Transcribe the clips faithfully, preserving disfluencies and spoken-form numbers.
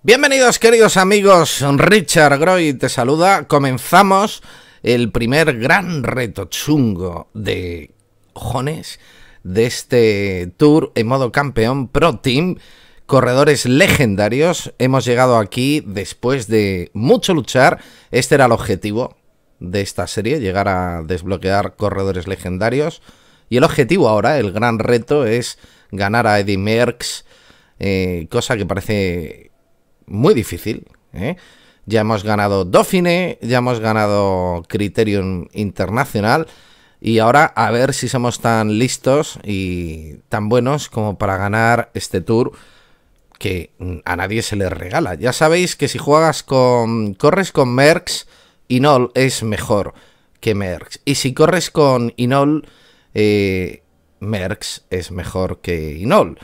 Bienvenidos, queridos amigos, Richard Groy te saluda. Comenzamos el primer gran reto chungo de cojones de este tour en modo campeón Pro Team, corredores legendarios. Hemos llegado aquí después de mucho luchar. Este era el objetivo de esta serie, llegar a desbloquear corredores legendarios. Y el objetivo ahora, el gran reto, es ganar a Eddy Merckx, eh, cosa que parece muy difícil, ¿eh? Ya hemos ganado Dauphiné, ya hemos ganado Criterium Internacional y ahora a ver si somos tan listos y tan buenos como para ganar este tour que a nadie se le regala. Ya sabéis que si juegas con corres con Merckx, Inol es mejor que Merckx, y si corres con Inol, eh, Merckx es mejor que Inol.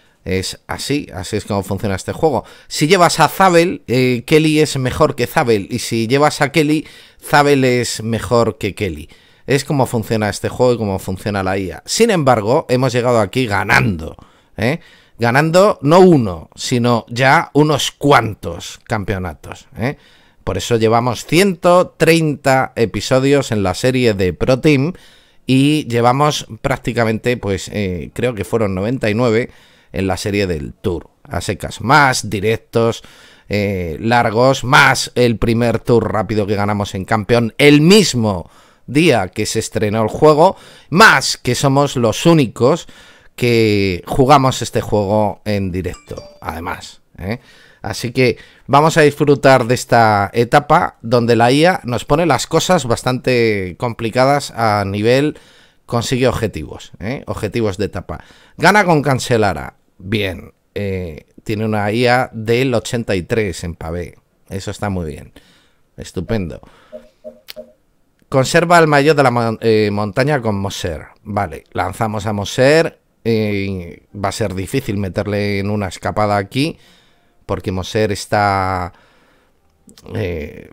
Es así, así es como funciona este juego. Si llevas a Zabel, eh, Kelly es mejor que Zabel. Y si llevas a Kelly, Zabel es mejor que Kelly. Es como funciona este juego y cómo funciona la I A. Sin embargo, hemos llegado aquí ganando, ¿eh? Ganando no uno, sino ya unos cuantos campeonatos, ¿eh? Por eso llevamos ciento treinta episodios en la serie de Pro Team. Y llevamos prácticamente, pues, eh, creo que fueron noventa y nueve... en la serie del Tour, a secas, más directos, eh, largos, más el primer Tour rápido que ganamos en campeón el mismo día que se estrenó el juego, más que somos los únicos que jugamos este juego en directo, además, ¿eh? Así que vamos a disfrutar de esta etapa donde la I A nos pone las cosas bastante complicadas a nivel consigue objetivos, ¿eh? Objetivos de etapa. Gana con Cancellara. Bien, eh, tiene una I A del ochenta y tres en pavé. Eso está muy bien. Estupendo. Conserva el maillot de la mon eh, montaña con Moser. Vale, lanzamos a Moser. Eh, va a ser difícil meterle en una escapada aquí, porque Moser está... Eh,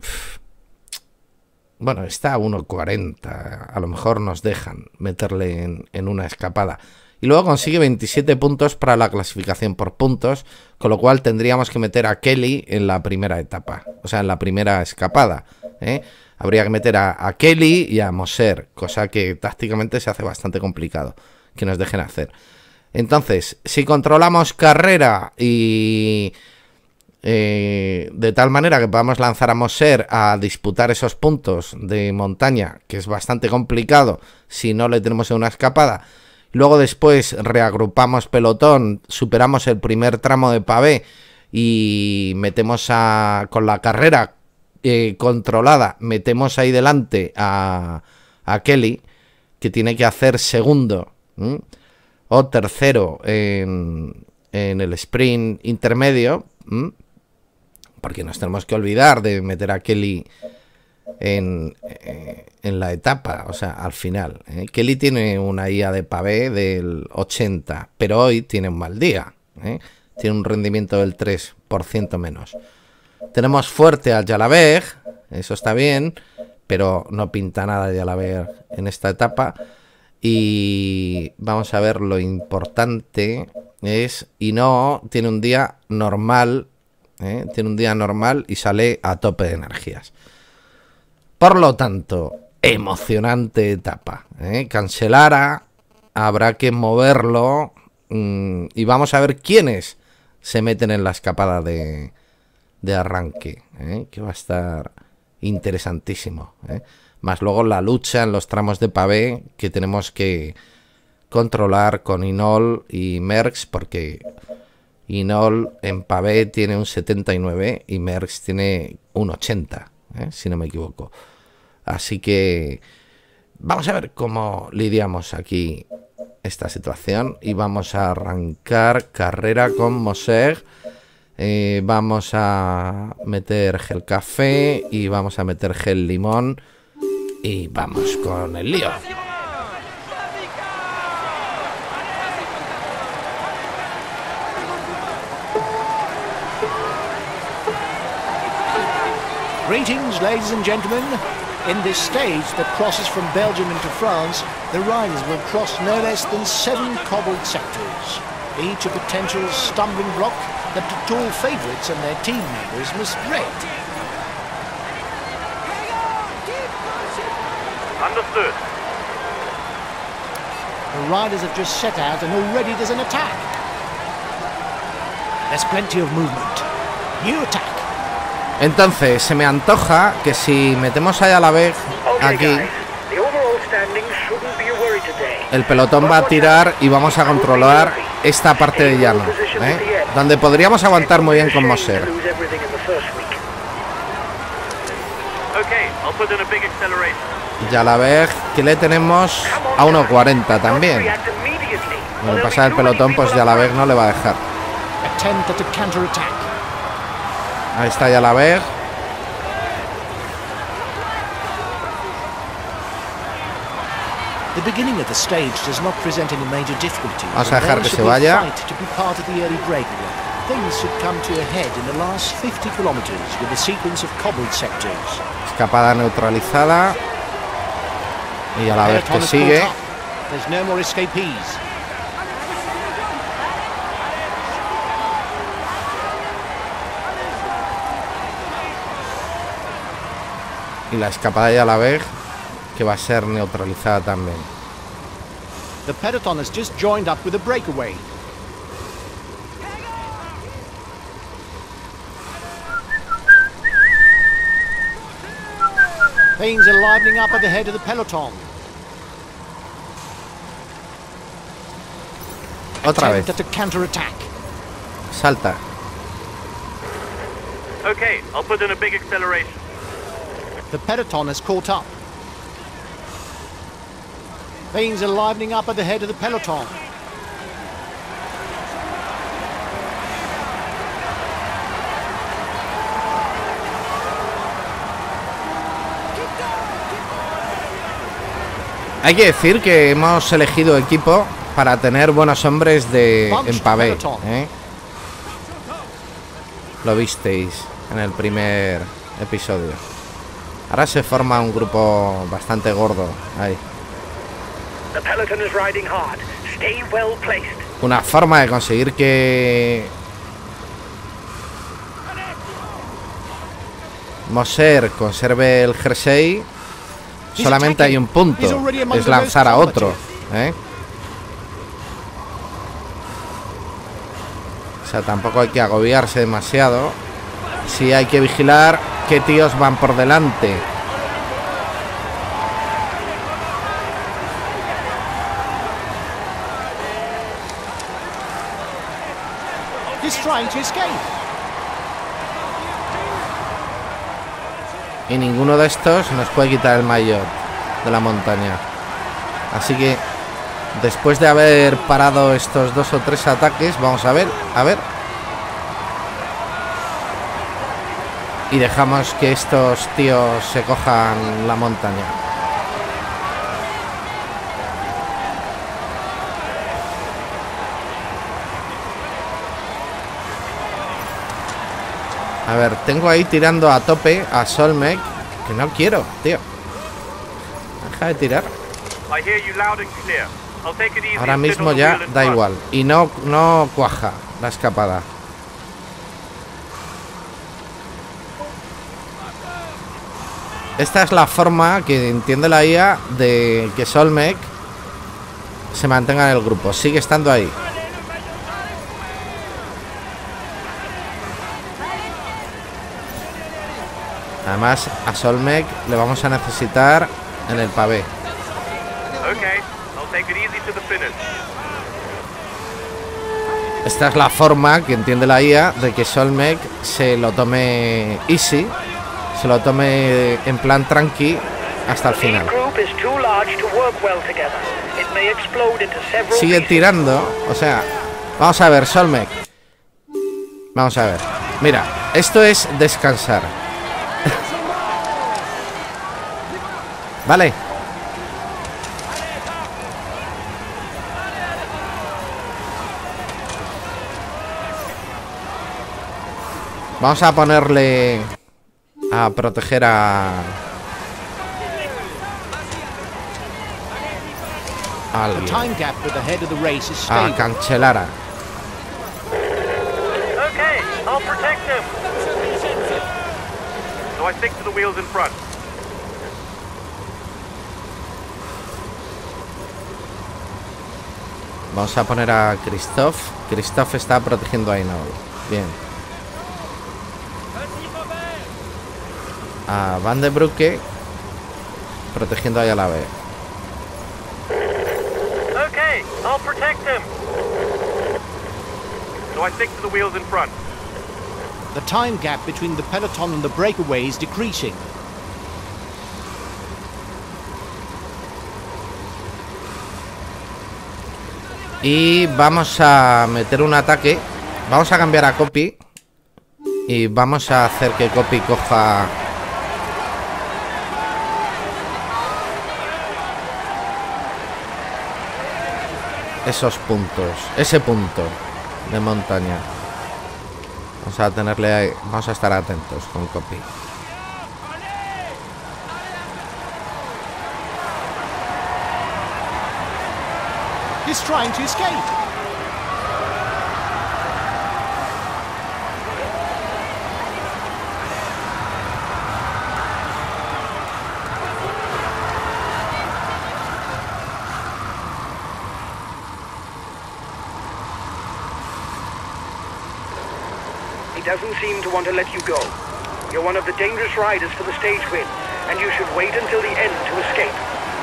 bueno, está a uno cuarenta. A lo mejor nos dejan meterle en, en una escapada. Y luego consigue veintisiete puntos para la clasificación por puntos, con lo cual tendríamos que meter a Kelly en la primera etapa, o sea, en la primera escapada, ¿eh? Habría que meter a, a Kelly y a Moser, cosa que tácticamente se hace bastante complicado que nos dejen hacer. Entonces, si controlamos carrera y eh, de tal manera que podamos lanzar a Moser a disputar esos puntos de montaña, que es bastante complicado si no le tenemos en una escapada. Luego después reagrupamos pelotón, superamos el primer tramo de pavé y metemos a, con la carrera eh, controlada, metemos ahí delante a, a Kelly, que tiene que hacer segundo, ¿m? o tercero en, en el sprint intermedio, ¿m? porque nos tenemos que olvidar de meter a Kelly En, eh, en la etapa, o sea, al final, ¿eh? Kelly tiene una I A de pavé del ochenta, pero hoy tiene un mal día, ¿eh? Tiene un rendimiento del tres por ciento menos. Tenemos fuerte al Jalabert, eso está bien, pero no pinta nada de Jalabert en esta etapa. Y vamos a ver, lo importante es, y no, tiene un día normal, ¿eh? Tiene un día normal y sale a tope de energías. Por lo tanto, emocionante etapa, ¿eh? Cancellara, habrá que moverlo mmm, y vamos a ver quiénes se meten en la escapada de, de arranque, ¿eh? Que va a estar interesantísimo, ¿eh? Más luego la lucha en los tramos de pavé que tenemos que controlar con Inol y Merckx, porque Inol en pavé tiene un setenta y nueve y Merckx tiene un ochenta, ¿eh? Si no me equivoco. Así que vamos a ver cómo lidiamos aquí esta situación. Y vamos a arrancar carrera con Moser. Eh, vamos a meter gel café y vamos a meter gel limón. Y vamos con el lío. Greetings, ladies and gentlemen. In this stage that crosses from Belgium into France, the riders will cross no less than seven cobbled sectors, each a potential stumbling block that the tall favourites and their team members must dread. Understood. The riders have just set out and already there's an attack. There's plenty of movement. New attack. Entonces, se me antoja que si metemos a Yalaveg aquí, el pelotón va a tirar y vamos a controlar esta parte de llano, ¿eh? Donde podríamos aguantar muy bien con Moser. Yalaveg, que le tenemos a uno cuarenta también. Lo que pasa el pelotón, pues Yalaveg no le va a dejar. Ahí está Yalaveg. Vamos a dejar que se vaya. Escapada neutralizada. Y Yalaveg que sigue. Y la escapada de Yalaveg, que va a ser neutralizada también. The peloton has just joined up with a breakaway. Things are livening up at the head of the peloton. Otra vez. To counterattack. Salta. Okay, I'll put in a big acceleration. The peloton has caught up. Things are livening up at the head of the peloton. Hay que decir que hemos elegido equipo para tener buenos hombres de en pavé, ¿eh? Lo visteis en el primer episodio. Ahora se forma un grupo bastante gordo ahí. Una forma de conseguir que Moser conserve el jersey. Solamente hay un punto, es lanzar a otro, ¿eh? O sea, tampoco hay que agobiarse demasiado. Sí hay que vigilar qué tíos van por delante. Y ninguno de estos nos puede quitar el maillot de la montaña. Así que después de haber parado estos dos o tres ataques, vamos a ver, a ver. Y dejamos que estos tíos se cojan la montaña. A ver, tengo ahí tirando a tope a Solmec, que no quiero, tío. Deja de tirar. Ahora mismo ya da igual. Y no, no cuaja la escapada. Esta es la forma que entiende la I A de que Solmec se mantenga en el grupo. Sigue estando ahí. Además, a Solmec le vamos a necesitar en el pavé. Esta es la forma que entiende la I A de que Solmec se lo tome easy, se lo tome en plan tranqui hasta el final. Sigue tirando, o sea, vamos a ver, Solmec. Vamos a ver. Mira, esto es descansar. Vale. Vamos a ponerle a proteger a alguien. A Cancellara. I'll protect him. So I stick to the wheels in front. Vamos a poner a Christoph. Christoph está protegiendo a Einol. Bien. A Van de Broeke protegiendo a Yalabe. Okay, I'll protect him. So I stick to the wheels in front. The time gap between the peloton and the breakaway is decreasing. Y vamos a meter un ataque. Vamos a cambiar a Copy. Y vamos a hacer que Copy coja... esos puntos. Ese punto de montaña. Vamos a tenerle ahí. Vamos a estar atentos con Copy. He's trying to escape. He doesn't seem to want to let you go. You're one of the dangerous riders for the stage win, and you should wait until the end to escape.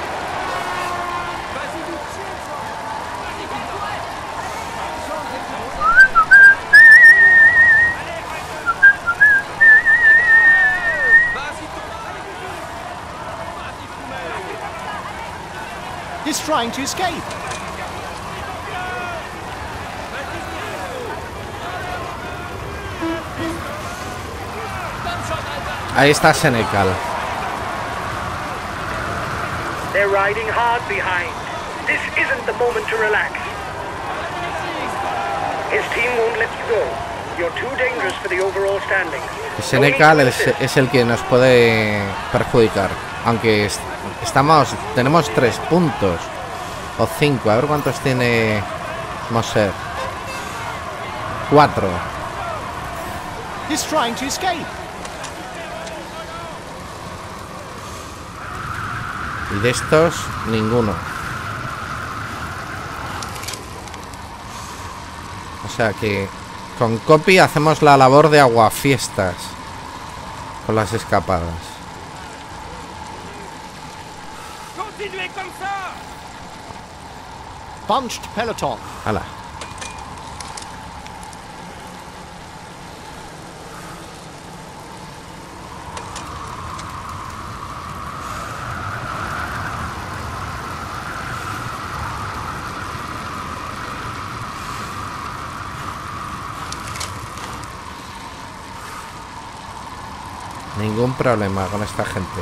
He's trying to escape. Ahí está Senecal. They're riding hard behind. This isn't the moment to relax. His team won't let you go. You're too dangerous for the overall standings. Y Senecal es, es el que nos puede perjudicar. Aunque est estamos, tenemos tres puntos o cinco. A ver cuántos tiene Moser. Cuatro. He's trying to escape. Y de estos, ninguno. O sea que con Copy hacemos la labor de aguafiestas con las escapadas. Bunched peloton. Hala. Ningún problema con esta gente.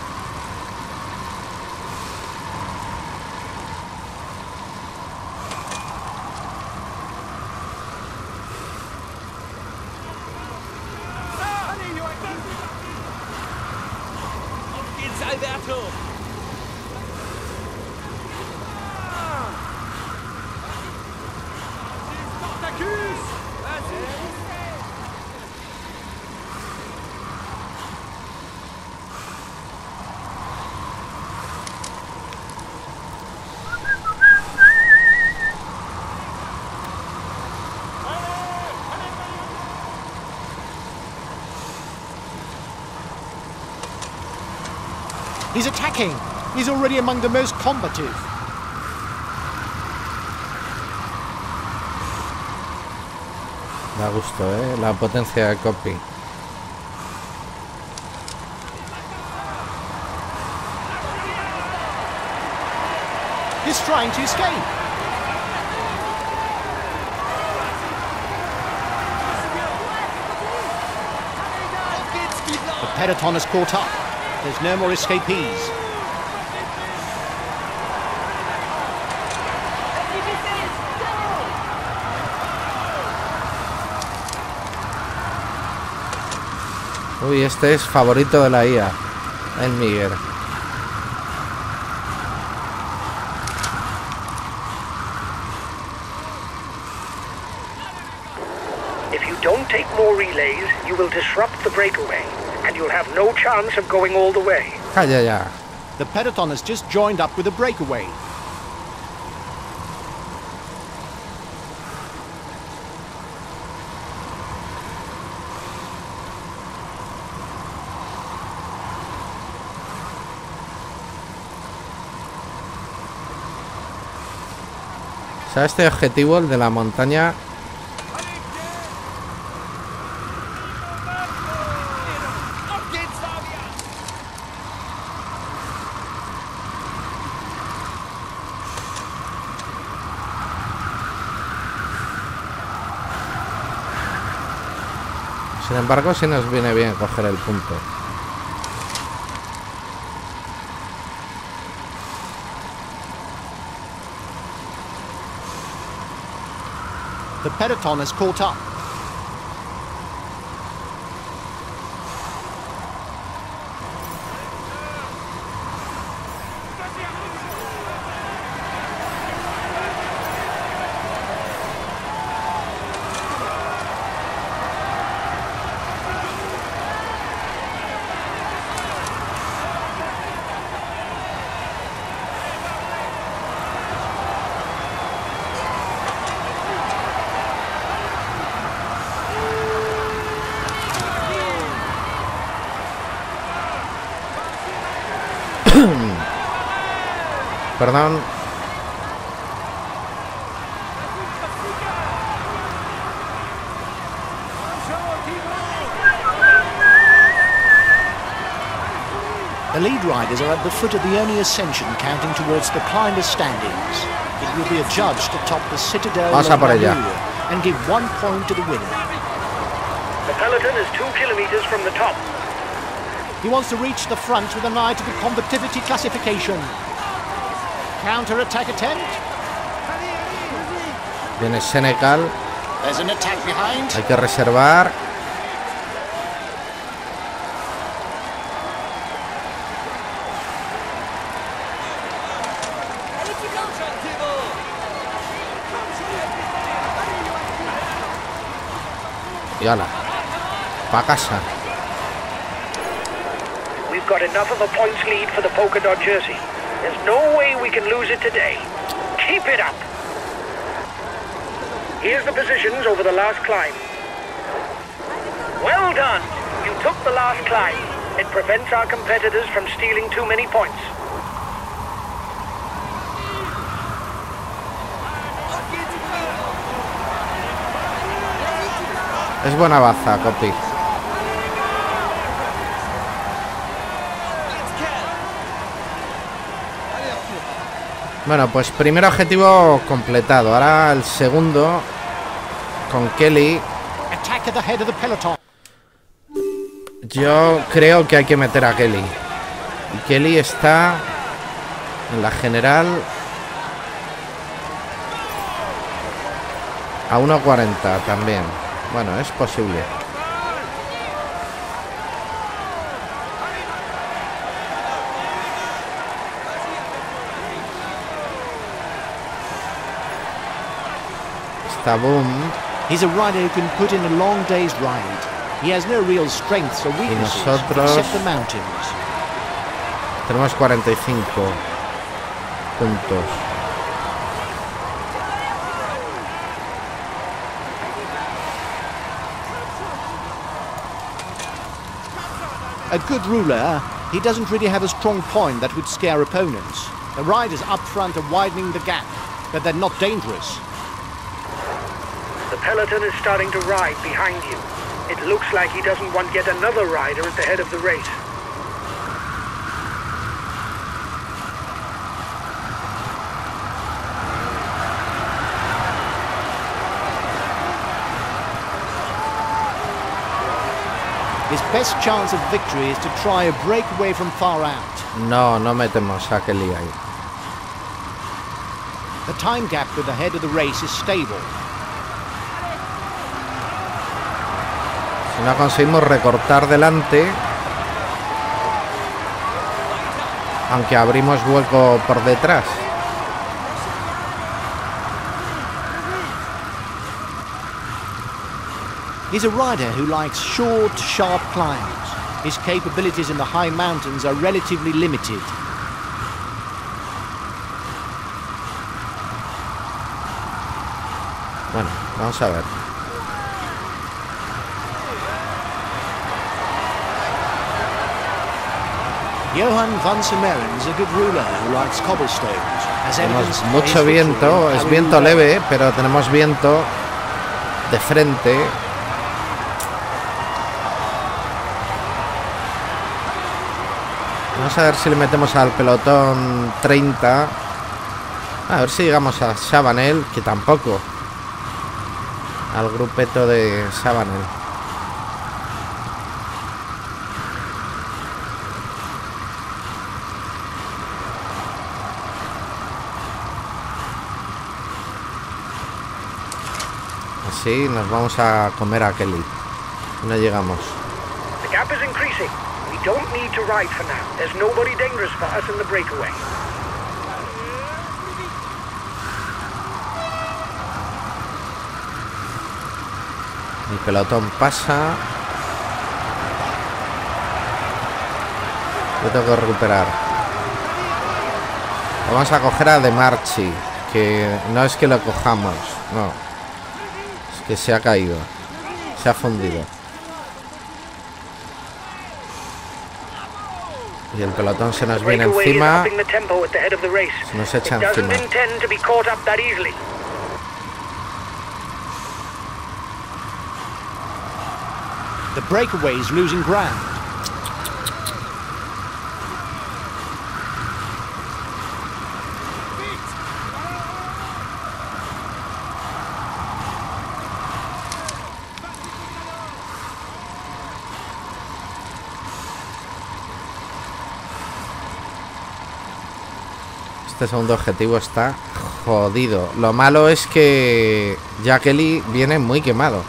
He's attacking. He's already among the most combative. Da gusto, ¿eh? La potencia de Copy. He's trying to escape. The peloton has caught up. There's no more escapees. Uy, este es favorito de la I A, el Miguel. If you don't take more will disrupt the breakaway, and you'll have no chance of going all the way. Calla ya. The peloton has just joined up with the breakaway. O sea, este objetivo, el de la montaña, sin embargo, sí nos viene bien coger el punto. The peloton has caught up. Perdón. The lead riders are at the foot of the only ascension counting towards the climber's standings. It will be adjudged to top the citadel Vamos a por ella. and give one point to the winner. The peloton is two kilometers from the top. He wants to reach the front with an eye to the combativity classification. Counter-attack attempt. Viene Senecal. There's an attack behind. Hay que reservar. Y ala, pa' casa. We've got enough of a points lead for the polka dot jersey. There's no way we can lose it today. Keep it up. Here's the positions over the last climb. Well done. You took the last climb. It prevents our competitors from stealing too many points. Es buena baza, Copi. Bueno, pues primer objetivo completado. Ahora el segundo con Kelly. Attack at the head of the peloton. Yo creo que hay que meter a Kelly. Y Kelly está en la general a uno cuarenta también. Bueno, es posible. Está Boom. He's a rider who can put in a long day's ride. He has no real strengths or weaknesses nosotros except the mountains. Tenemos cuarenta y cinco puntos. A good ruler, he doesn't really have a strong point that would scare opponents. The riders up front are widening the gap, but they're not dangerous. The peloton is starting to ride behind you. It looks like he doesn't want yet another rider at the head of the race. His best chance of victory is to try a breakaway from far out. No, no metemos a Kelly ahí. The time gap with the head of the race is stable. Si no conseguimos recortar delante, aunque abrimos hueco por detrás. He's a rider who likes short, sharp climbs. His capabilities in the high mountains are relatively limited. Bueno, vamos a ver. Johan van Semeren is a good ruler who likes cobblestones. As Tenemos evidenced by mucho his victory viento, in es Karoo viento Valley. leve, pero tenemos viento de frente. Vamos a ver si le metemos al pelotón treinta. A ver si llegamos a Chabanel, que tampoco. Al grupeto de Chabanel. Así nos vamos a comer a Kelly. No llegamos. The gap is increasing. We don't need to ride for now. There's nobody dangerous for us in the breakaway. El pelotón pasa. Yo tengo que recuperar. Vamos a coger a De Marchi, que no es que lo cojamos, no. Es que se ha caído. Se ha fundido. Y el pelotón se nos viene Breakaway is encima. upping the tempo at the head of the race. Se nos echa It doesn't encima. intend to be caught up that easily. The breakaway is losing ground. Este segundo objetivo está jodido. Lo malo es que Jack Kelly viene muy quemado.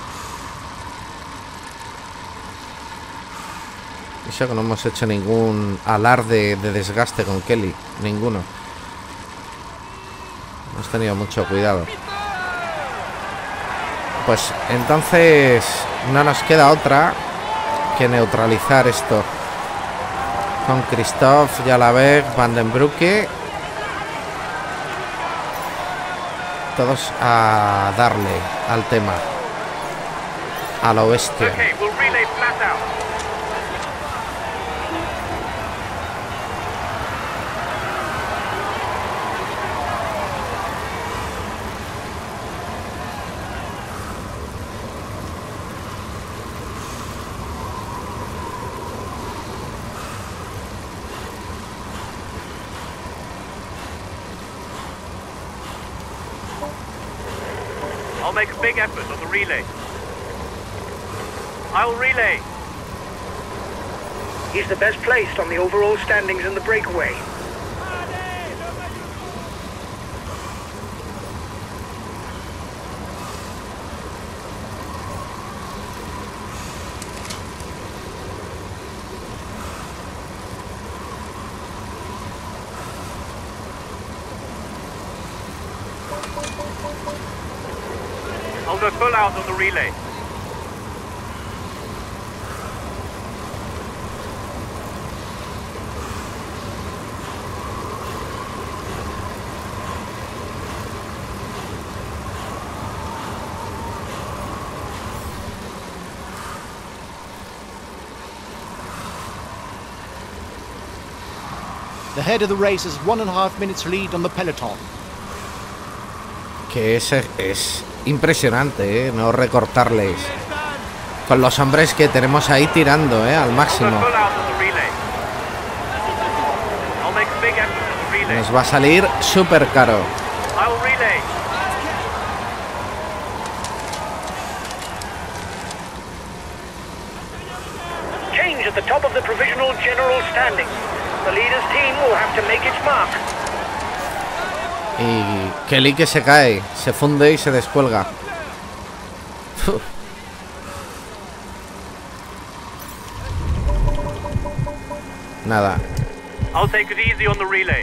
Eso que no hemos hecho ningún alarde de desgaste con Kelly. Ninguno. Hemos tenido mucho cuidado. Pues entonces no nos queda otra que neutralizar esto. Con Christophe, Jalabert, Van den Broeke. Todos a darle al tema. A lo bestia. Okay, we'll relay flat out. I'll make a big effort on the relay. I'll relay. He's the best placed on the overall standings in the breakaway. I'll go full out on the relay. The head of the race has one and a half minutes lead on the peloton. Que es, es impresionante, ¿eh? No recortarles. Con los hombres que tenemos ahí tirando, ¿eh? Al I'll go máximo. full out on the relay. I'll make a big effort on the relay. Nos va a salir súper caro. I'll relay. Change at the top of the provisional general standings. The leader's team will have to make its mark. Y Kelly que se cae, se funde y se descuelga. Uf. Nada. I'll take it easy on the relay.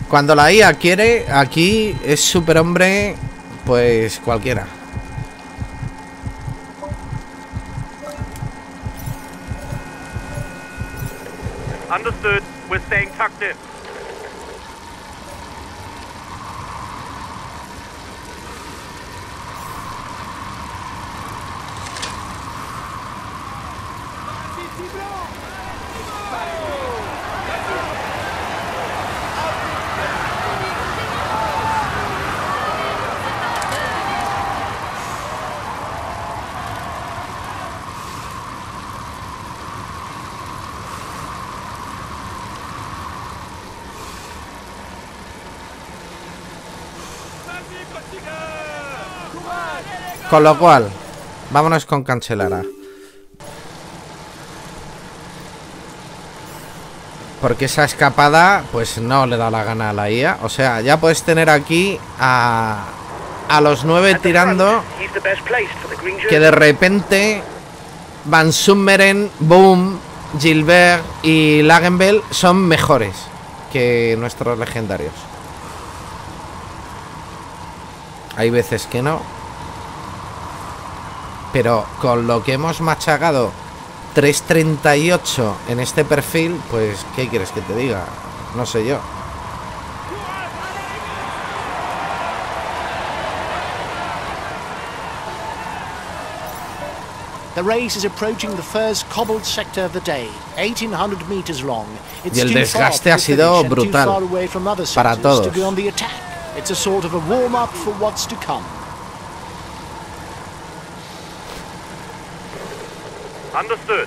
Cuando la I A quiere, aquí es superhombre, pues cualquiera. Understood. We're staying tucked in. Con lo cual, vámonos con Cancellara. Porque esa escapada, pues no le da la gana a la I A. O sea, ya puedes tener aquí a, a los nueve tirando, que de repente Van Summeren, Boom, Gilbert y Lagenbel son mejores que nuestros legendarios. Hay veces que no. Pero con lo que hemos machacado tres treinta y ocho en este perfil, pues ¿qué quieres que te diga? No sé yo. The race is approaching the first cobbled sector of the day, eighteen hundred meters long. It's Y el too far desgaste to ha sido finish and too brutal far away from other para sectors todos. to go on the attack. It's a sort of a warm-up for what's to come. Understood.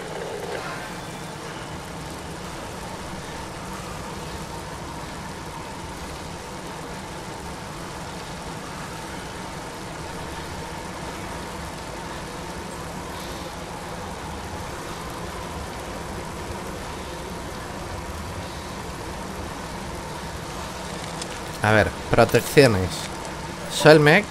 A ver, protecciones. Selmek.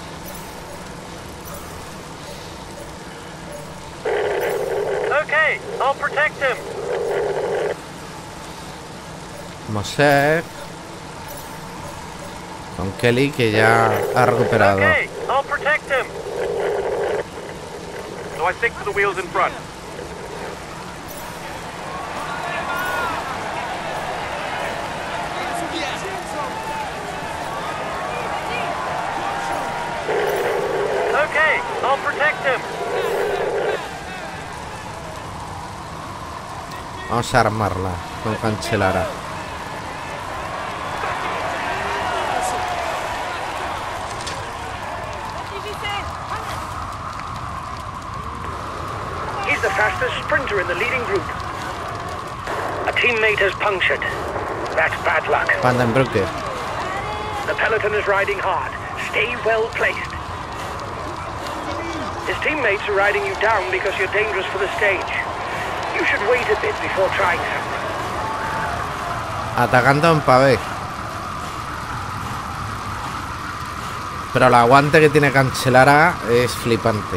Okay, I'll protect him. Mosek. Con Kelly, que ya ha recuperado. Okay, I'll protect him. So I stick to the wheels in front. Okay, I'll protect him. Vamos a armarla con Cancellara. He's the fastest sprinter in the leading group. A teammate has punctured. That's bad luck. Vandenbroucke. The peloton is riding hard. Stay well placed. His teammates are riding you down because you're dangerous for the stage. You should wait a bit before trying something. Atacando en pavé. Pero el aguante que tiene Cancellara es flipante.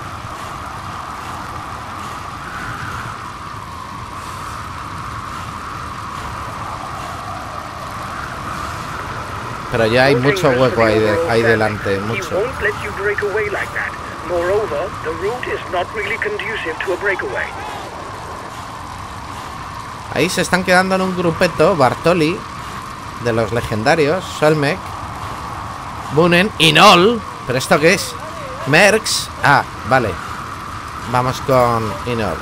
Pero ya hay mucho hueco ahí, de, ahí delante, mucho. He won't let you break away like that. Moreover, the route is not really conducive to a breakaway. Ahí se están quedando en un grupeto Bartoli, de los legendarios, Selmek, Boonen y Nol. ¿Pero esto qué es? Merckx. Ah, vale. Vamos con Inol.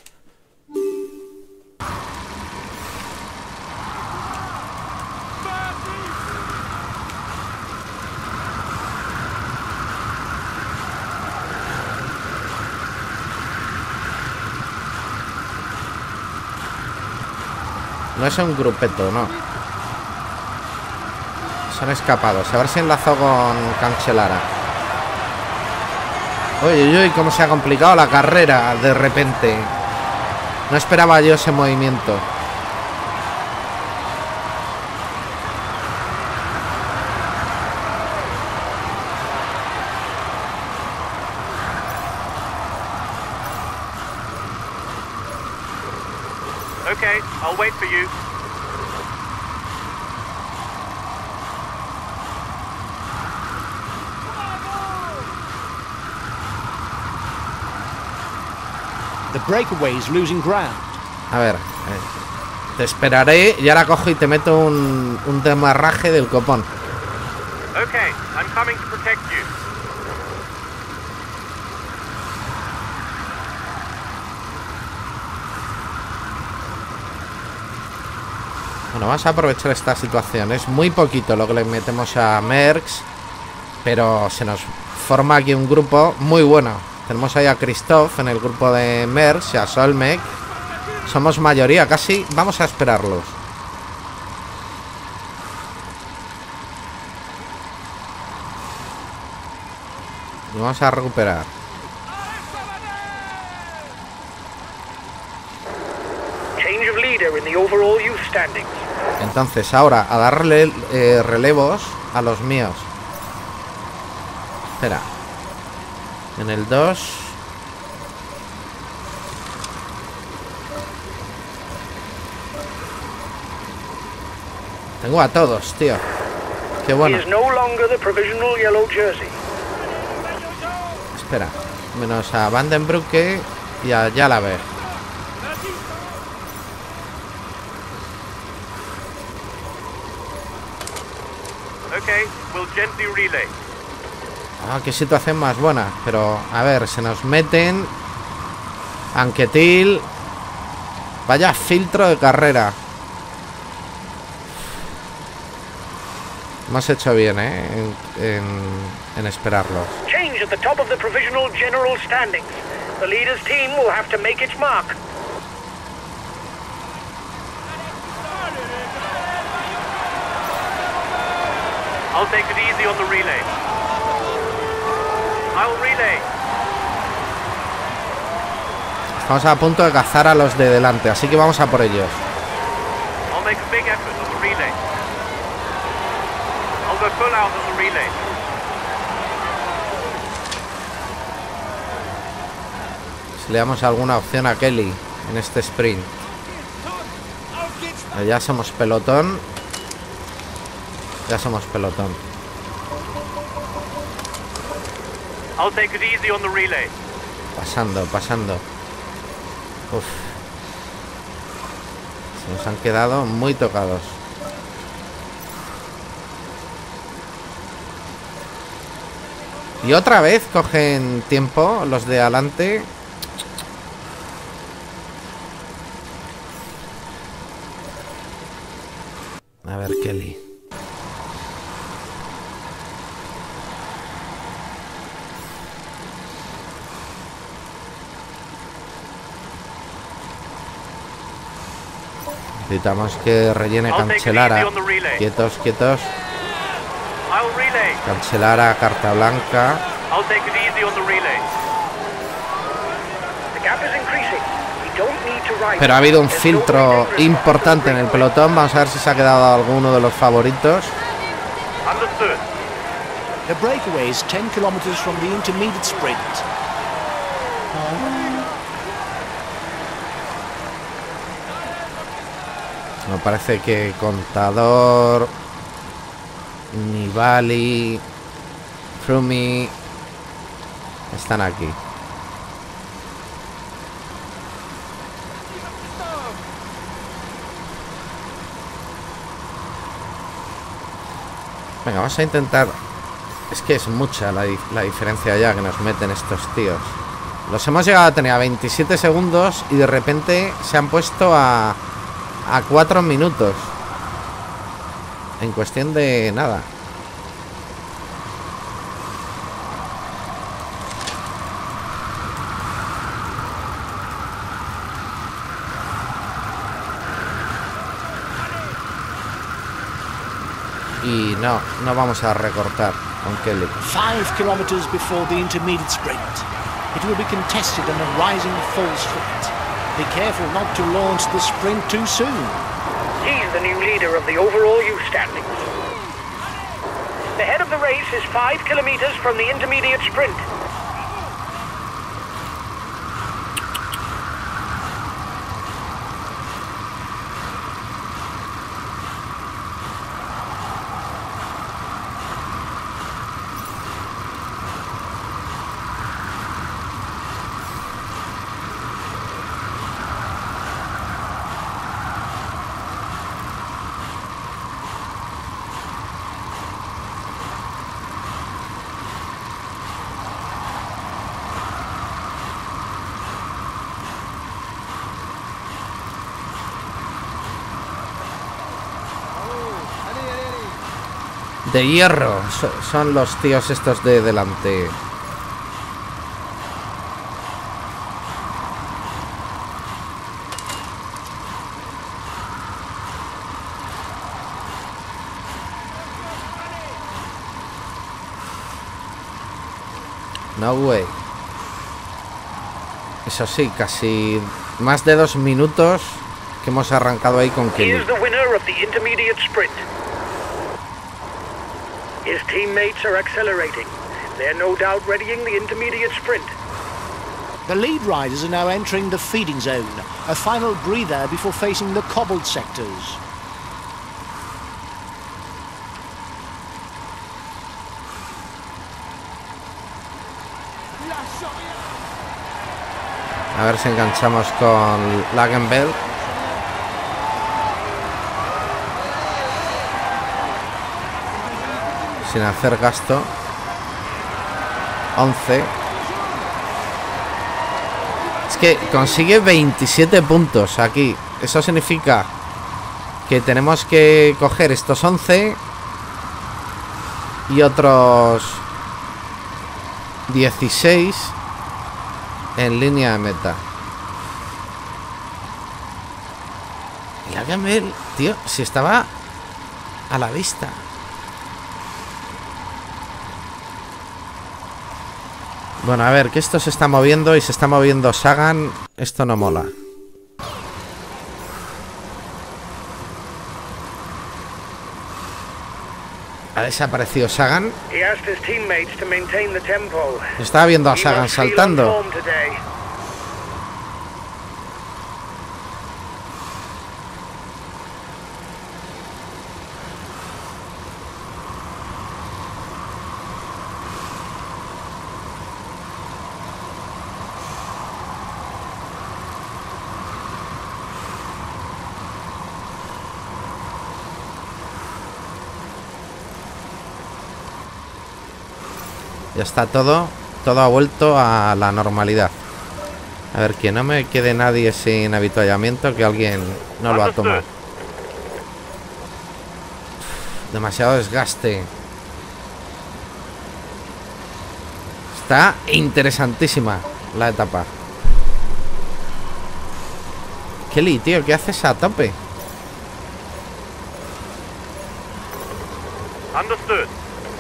No es un grupeto, no. Son escapados. A ver si enlazó con Cancellara. Uy, uy, uy, cómo se ha complicado la carrera de repente. No esperaba yo ese movimiento. Okay, I'll wait for you. The breakaway is losing ground. A ver, eh, te esperaré y ahora cojo y te meto un, un demarraje del copón. Okay, I'm coming to protect you. Bueno, vamos a aprovechar esta situación. Es muy poquito lo que le metemos a Merckx, pero se nos forma aquí un grupo muy bueno. Tenemos ahí a Christoph en el grupo de Merckx y a Solmec. Somos mayoría, casi vamos a esperarlos. Y vamos a recuperar. Change of leader in the overall youth standings. Entonces ahora a darle eh, relevos a los míos. Espera. En el dos. Tengo a todos, tío. Qué bueno. He is no longer the provisional yellow jersey. Espera. Menos a Vandenbroucke y a Jalaber. Okay, we'll gently relay. Ah, qué situación más buena. Pero, a ver, se nos meten. Anquetil. Vaya filtro de carrera. Hemos hecho bien, ¿eh? En, en, en esperarlos. Change at the top of the provisional general standings. The leader's team will have to make its mark. I'll take it easy on the relay. I'll relay. Estamos a punto de cazar a los de delante, así que vamos a por ellos. I'll make a big effort on the relay. I'll go full out on the relay. Si le damos alguna opción a Kelly en este sprint. Ya somos pelotón. Ya somos pelotón. I'll take it easy on the relay. Pasando, pasando. Uf. Se nos han quedado muy tocados. Y otra vez cogen tiempo los de adelante. A ver, Kelly. Necesitamos que rellene Cancellara. Quietos, quietos. Cancellara, carta blanca. Pero ha habido un filtro importante en el pelotón. Vamos a ver si se ha quedado alguno de los favoritos. The breakaway is ten kilometers from the intermediate sprint. Me parece que Contador, Nibali, Frumi están aquí. Venga, vamos a intentar. Es que es mucha la, la diferencia ya que nos meten estos tíos. Los hemos llegado a tener a veintisiete segundos y de repente se han puesto a a cuatro minutos. En cuestión de nada. Y no, no vamos a recortar con Kelly. Five kilometers before the intermediate sprint. It will be contested on a rising false foot. Be careful not to launch the sprint too soon. He's the new leader of the overall youth standings. The head of the race is five kilometers from the intermediate sprint. De hierro. So, son los tíos estos de delante. No way. Eso sí, casi más de dos minutos que hemos arrancado ahí con Kelly. He is the winner of the intermediate sprint. His teammates are accelerating. They're no doubt readying the intermediate sprint. The lead riders are now entering the feeding zone, a final breather before facing the cobbled sectors. A ver si enganchamos con Lagenbell. Sin hacer gasto. once. Es que consigue veintisiete puntos aquí. Eso significa que tenemos que coger estos once y otros dieciséis en línea de meta. Y Lagenbell, tío, si estaba a la vista. Bueno, a ver, que esto se está moviendo y se está moviendo Sagan. Esto no mola. Ha desaparecido Sagan. He asked his teammates to maintain the tempo. Estaba viendo a He Sagan must feel on saltando. form today. Ya está todo. Todo ha vuelto a la normalidad. A ver, que no me quede nadie sin avituallamiento, que alguien no lo ha tomado. Demasiado desgaste. Está interesantísima la etapa. Kelly, tío, ¿qué haces a tope? Understood.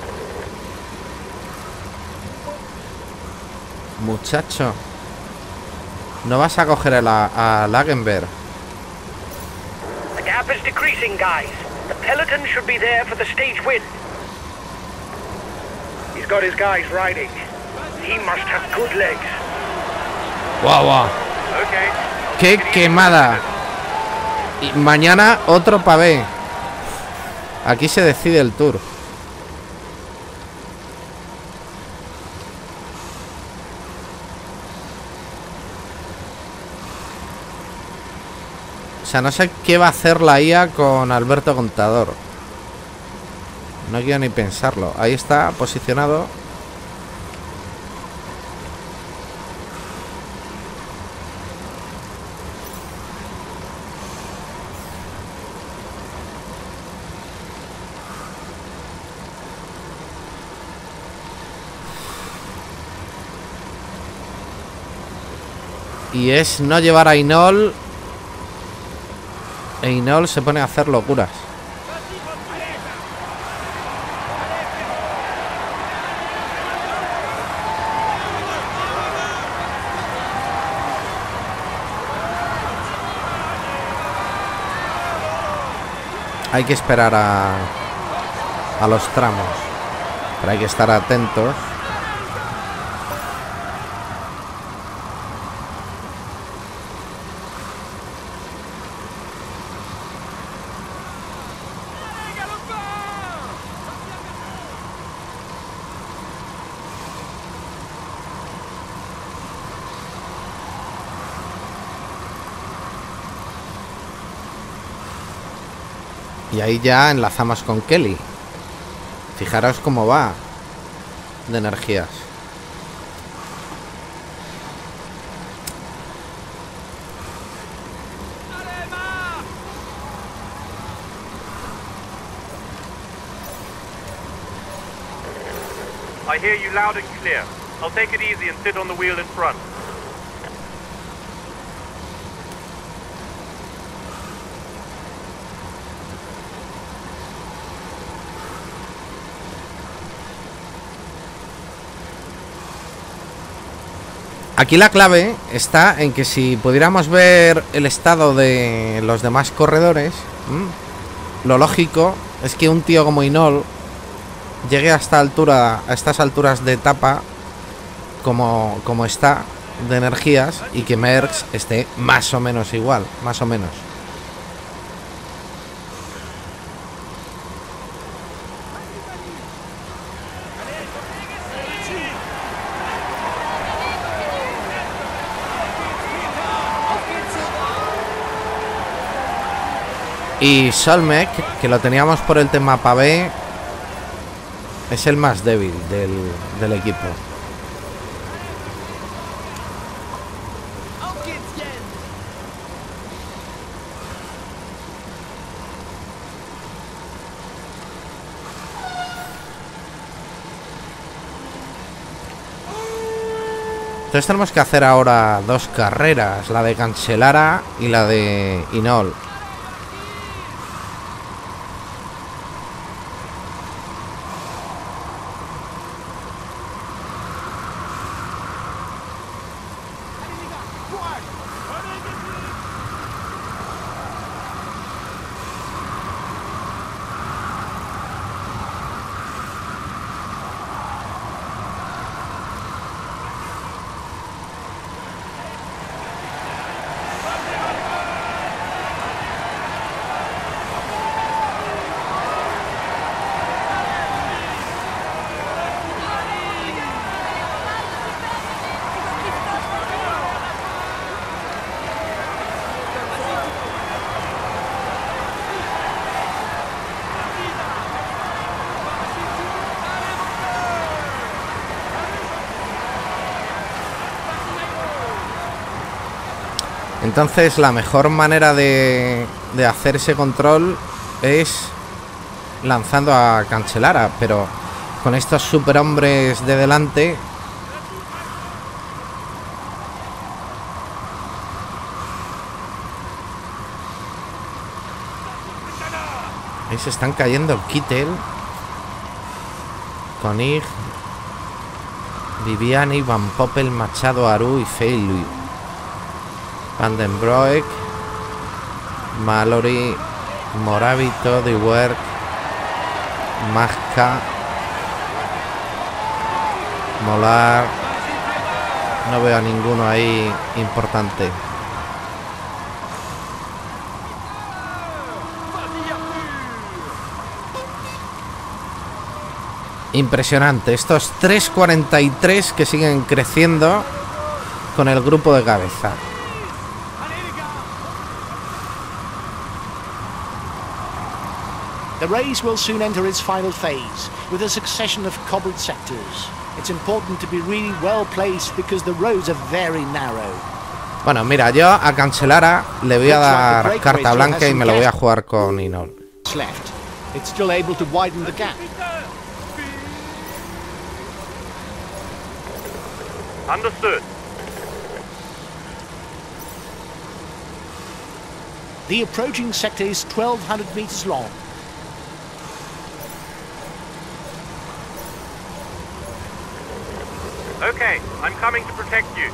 Muchacho, no vas a coger a, la, a Lagenbell. The gap is decreasing, guys. The peloton should be there for the stage win. He's got his guys riding. He must have good legs. Guau, guau. Okay. ¡Qué quemada! Y mañana otro pavé. Aquí se decide el tour. O sea, no sé qué va a hacer la I A con Alberto Contador. No quiero ni pensarlo. Ahí está, posicionado. Y es no llevar a Inol. E Inol se pone a hacer locuras. Hay que esperar a, a los tramos. Pero hay que estar atentos. Y ahí ya enlazamos con Kelly. Fijaros cómo va de energías. I hear you loud and clear. I'll take it easy and sit on the wheel in front. Aquí la clave está en que si pudiéramos ver el estado de los demás corredores, ¿m? lo lógico es que un tío como Hinault llegue a esta altura, a estas alturas de etapa, como, como está de energías, y que Merckx esté más o menos igual, más o menos. Y Solmec, que lo teníamos por el tema pavé, es el más débil del, del equipo. Entonces tenemos que hacer ahora dos carreras, la de Cancellara y la de Hinault. Entonces la mejor manera de, de hacer ese control es lanzando a Cancellara, pero con estos superhombres de delante ahí se están cayendo Kittel, Koenig, Viviani, Van Poppel, Machado, Aru y Feilui. Van den Broek, Mallory, Moravito, De Werk, Majka, Molar. No veo a ninguno ahí importante. Impresionante, estos tres cuarenta y tres que siguen creciendo con el grupo de cabeza. The race will soon enter its final phase, with a succession of cobbled sectors. It's important to be really well placed because the roads are very narrow. Bueno, mira, yo a Cancellara le voy a dar carta blanca y me lo voy a jugar con Hinault. Left. It's still able to widen the gap. Understood. The approaching sector is twelve hundred meters long. Okay, I'm coming to protect you.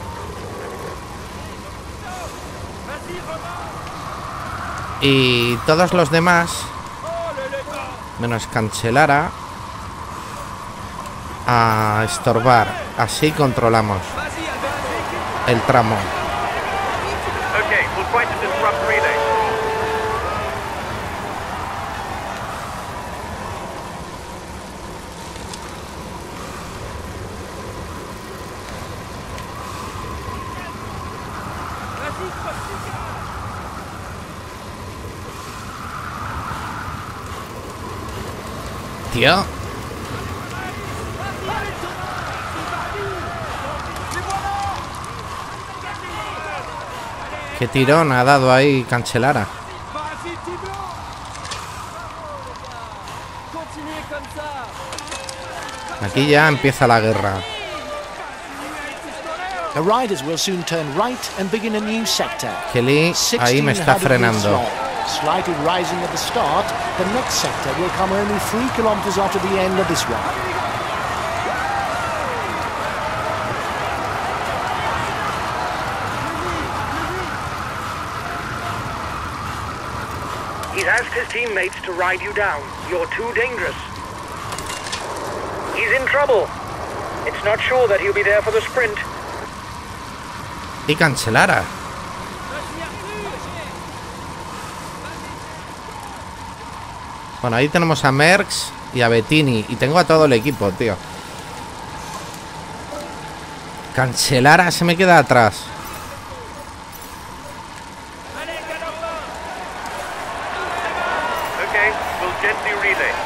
Y todos los demás, menos Cancellara, a estorbar. Así controlamos el tramo. Okay, we'll try to disrupt relay. Tío. Qué tirón ha dado ahí Cancellara. Aquí ya empieza la guerra. The riders will soon turn right and begin a new sector. Kelly ahí me está frenando. Slightly rising at the start, the next sector will come only three kilometers after the end of this one. He's asked his teammates to ride you down. You're too dangerous. He's in trouble. It's not sure that he'll be there for the sprint. Y Cancellara. Bueno, ahí tenemos a Merckx y a Bettini. Y tengo a todo el equipo, tío. Cancellara se me queda atrás. Okay, we'll gently relay.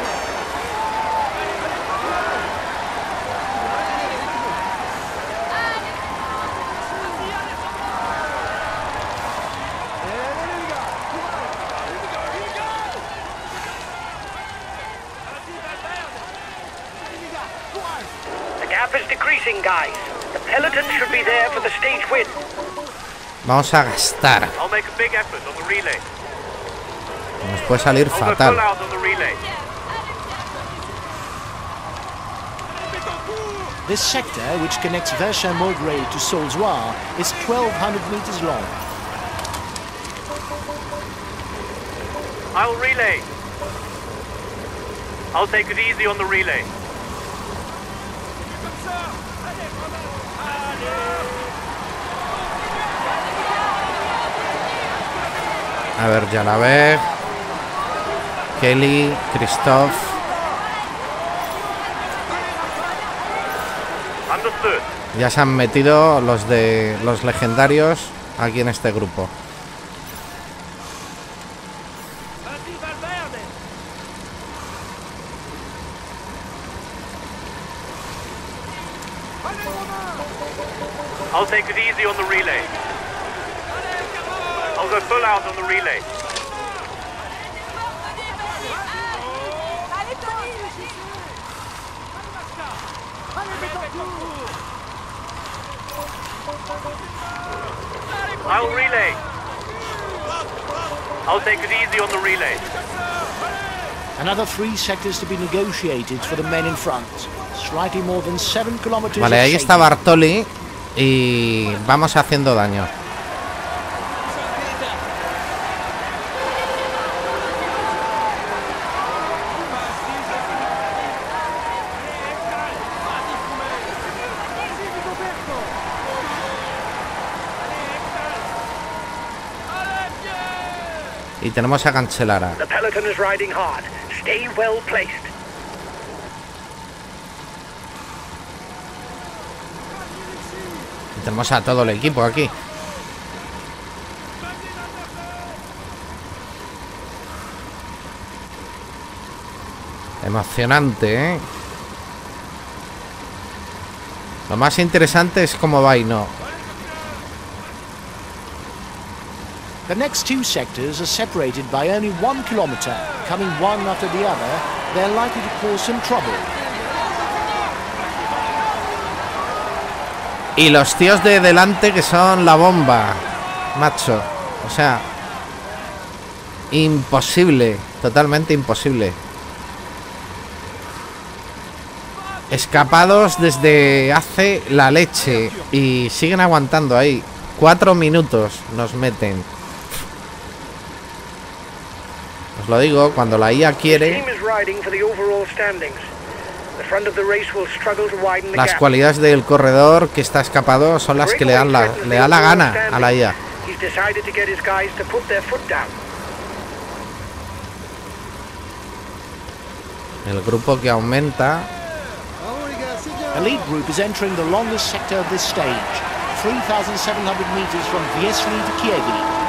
Is decreasing, guys. The peloton should be there for the stage win. Vamos a gastar. I'll make a big effort on the relay. Nos puede salir I'll go fatal. full out on the relay. This sector, which connects Verchambault-Gray to Saulzois, is twelve hundred meters long. I'll relay. I'll take it easy on the relay. A ver, Jalabert, Kelly, Christophe. Understood. Ya se han metido los de los legendarios aquí en este grupo. I'll take it easy on the relay. I'll go full out on the relay. I'll relay. I'll take it easy on the relay. Another three sectors to be negotiated for the men in front. Slightly more than seven kilometers. Vale, ahí está Bartoli y vamos haciendo daño. Y tenemos a Cancellara. The peloton is riding hard. Stay well placed. Y tenemos a todo el equipo aquí. Emocionante, ¿eh? Lo más interesante es cómo va y no. The next two sectors are separated by only one kilometer. Coming one after the other, they're likely to cause some trouble. Y los tíos de delante que son la bomba, macho. O sea, imposible, totalmente imposible. Escapados desde hace la leche y siguen aguantando ahí. Cuatro minutos nos meten. Os lo digo, cuando la I A quiere, las cualidades del corredor que está escapado son las que le dan la, le da la gana a la I A. El grupo que aumenta. The lead group is entering the longest sector of this stage, three thousand seven hundred meters from Viesly to Kiev.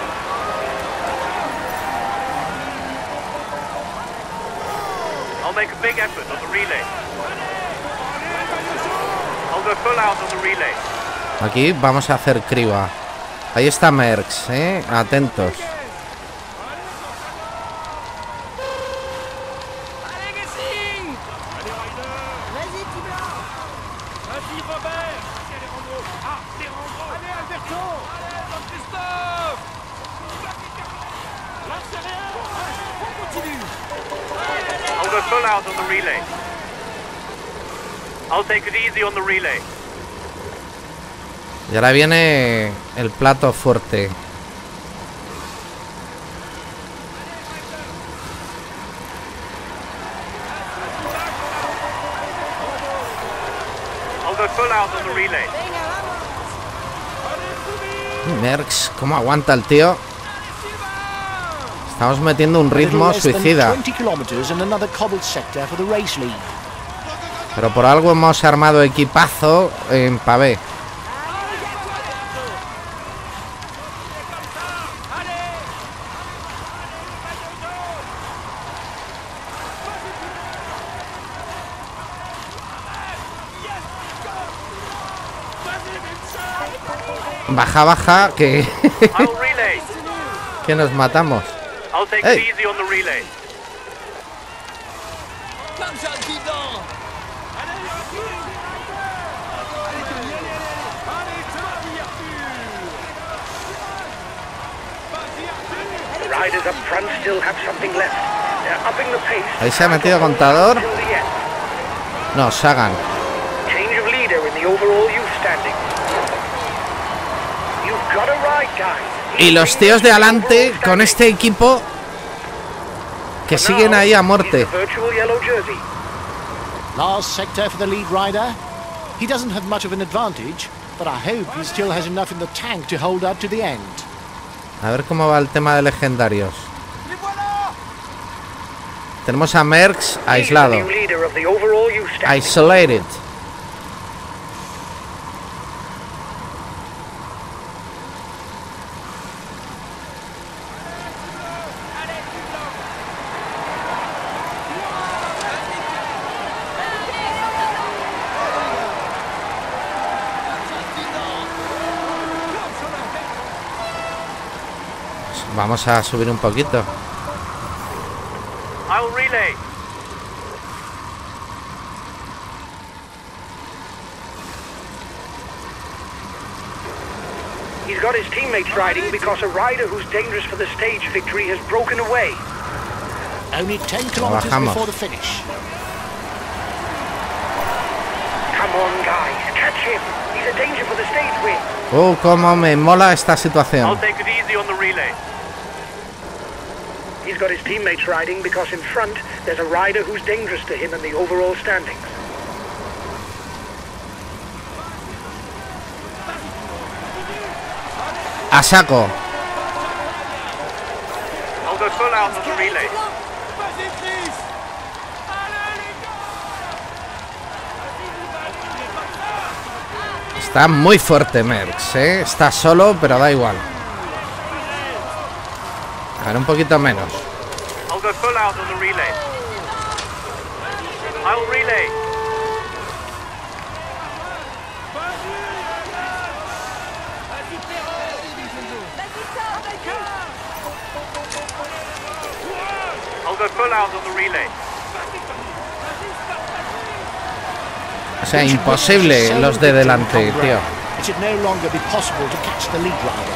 I'll make a big effort on the relay. I'll go full out on the relay. Aquí vamos a hacer criba. Ahí está Merckx, eh, atentos. I'll go full out on the relay. I'll take it easy on the relay. Y ahora viene el plato fuerte. I'll go full out on the relay. Merckx, ¿cómo aguanta el tío? Estamos metiendo un ritmo suicida. Pero por algo hemos armado equipazo en pavé. Baja, baja, que I'll relay. que nos matamos. I'll take Hey. it easy on the relay. The riders up front still have something left. They're upping the pace. Ahí se ha metido contador. Till the end. No, Sagan. Change of leader in the overall youth standing. You've got a ride, guys. Y los tíos de adelante con este equipo que siguen ahí a muerte. Virtual yellow jersey. Last sector for the lead rider. He doesn't have much of an advantage, but I hope he still has enough in the tank to hold up to the end. A ver cómo va el tema de legendarios. Tenemos a Merckx aislado. He's the new leader of the overall youth standing. Isolated. Vamos a subir un poquito. I'll relay. He's got his teammates riding because a rider who's dangerous for the stage victory has broken away. Only ten kilometers bajamos. before the finish. Come on, guys, catch him. He's a danger for the stage win. Uh, cómo me mola esta I'll situación. take it easy on the relay. He's got his teammates riding because in front there's a rider who's dangerous to him in the overall standings. A saco. I'll go full out on the relay. Está muy fuerte Merckx, ¿eh? Está solo, pero da igual. A ver, un poquito menos. I'll go full out on the relay. I'll relay. I'll go full out on the relay. O sea, imposible los de delante, tío. It should no longer be possible to catch the lead rider.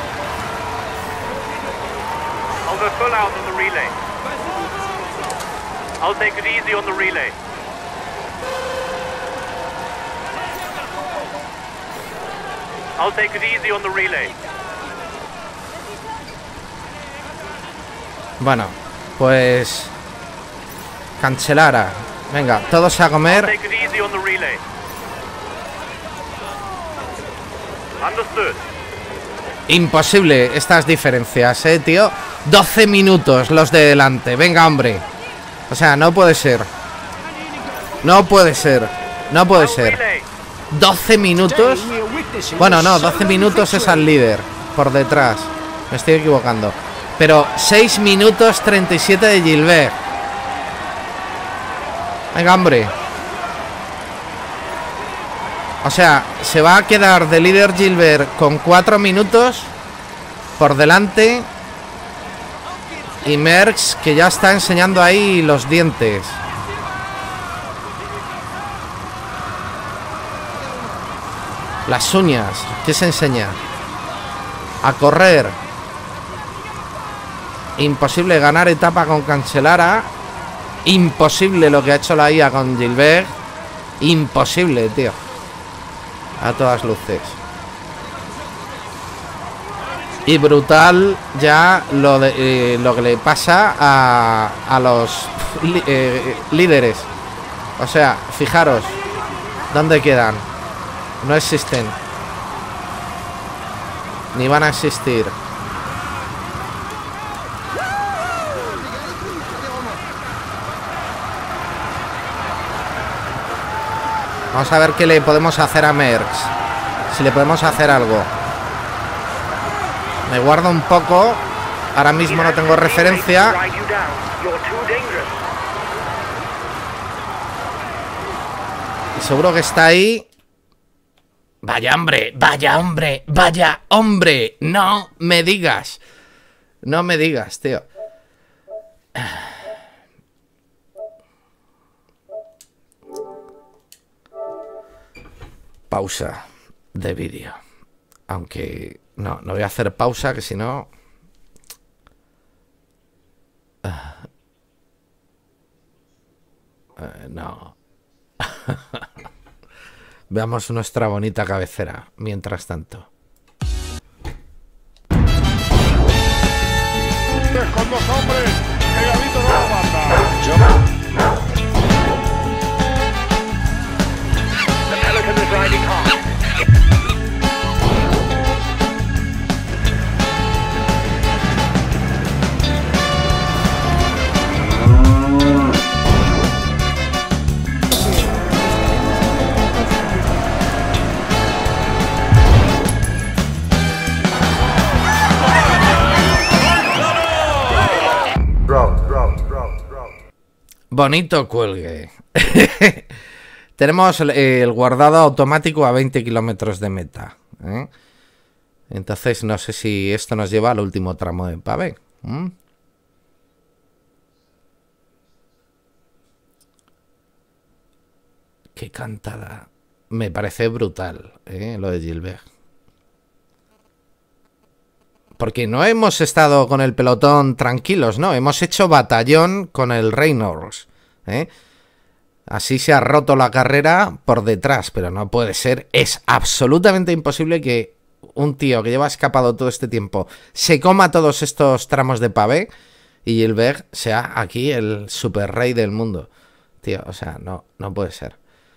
I'll go full out on the relay. I'll take it easy on the relay. I'll take it easy on the relay. Bueno, pues Cancellara. Venga, todos a I'll comer. take it easy on the relay. Understood. Imposible estas diferencias, eh, tío. doce minutos los de delante. Venga, hombre. O sea, no puede ser. No puede ser. No puede I'll ser. relay. doce minutos. Bueno, no, doce minutos es al líder. Por detrás. Me estoy equivocando. Pero seis minutos treinta y siete de Gilbert. Venga, hombre. O sea, se va a quedar de líder Gilbert con cuatro minutos por delante. Y Merckx, que ya está enseñando ahí los dientes. Las uñas. ¿Qué se enseña? A correr. Imposible ganar etapa con Cancellara. Imposible lo que ha hecho la I A con Gilbert. Imposible, tío. A todas luces. Y brutal ya lo, de, eh, lo que le pasa a, a los li, eh, líderes. O sea, fijaros dónde quedan. No existen. Ni van a existir. Vamos a ver qué le podemos hacer a Merckx. Si le podemos hacer algo. Me guardo un poco. Ahora mismo no tengo referencia. Y seguro que está ahí. Vaya hombre, vaya hombre, vaya hombre. No me digas. No me digas, tío. Pausa de vídeo. Aunque no, no voy a hacer pausa, que si no... Uh, uh, no. Veamos nuestra bonita cabecera mientras tanto. Con dos hombres, pegadito no lo manda. The Pelican is riding hard. Bonito cuelgue. Tenemos eh, el guardado automático a veinte kilómetros de meta, ¿eh? Entonces no sé si esto nos lleva al último tramo de pavé. ¿Mm? Qué cantada. Me parece brutal, ¿eh? Lo de Gilbert. Porque no hemos estado con el pelotón tranquilos, ¿no? Hemos hecho batallón con el Reynolds, ¿eh? Así se ha roto la carrera por detrás, pero no puede ser. Es absolutamente imposible que un tío que lleva escapado todo este tiempo se coma todos estos tramos de pavé y Gilbert sea aquí el super rey del mundo. Tío, o sea, no, no puede ser.